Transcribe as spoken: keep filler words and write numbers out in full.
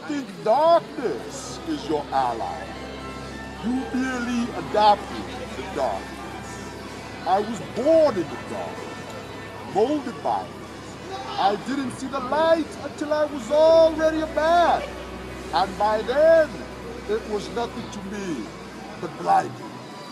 think darkness is your ally. You merely adopted the darkness. I was born in the dark, molded by it. I didn't see the light until I was already a man. And by then, it was nothing to me but blinding.